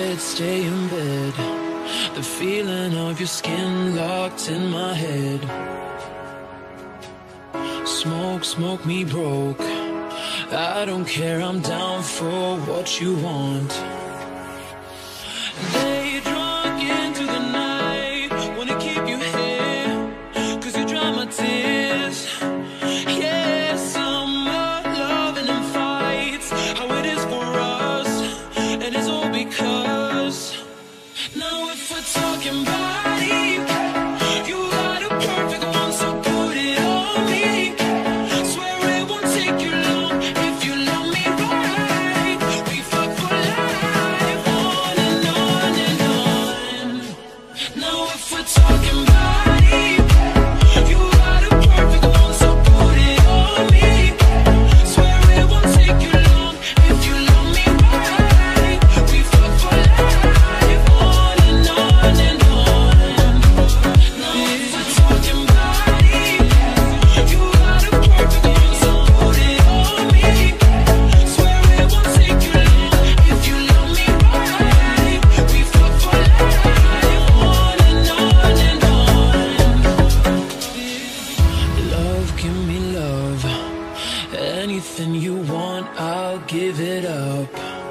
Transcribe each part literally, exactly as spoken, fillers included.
Let's stay in bed. The feeling of your skin locked in my head. Smoke, smoke me broke. I don't care, I'm down for what you want. Day drunk into the night, wanna keep you here, cause you dry my tears. Yeah, summer loving and fights, how it is for us, and it's all because now if we're talking body, you got a perfect one, so put it on me. Swear it won't take you long if you love me right. We fuck for life, on and on and on. Now if we're talking body, you got a perfect one, so put it on me. Swear it won't take you long if you love me right. We fuck for life, on and on and on. Now if we're talking body, you got a perfect one, so put it on me. Swear it won't take you long if you love me right. We fuck for life, on and on and on. Love, give me love. Anything you want, I'll give it up.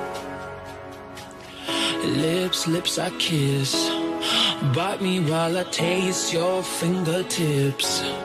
Lips, lips I kiss. Bite me while I taste your fingertips.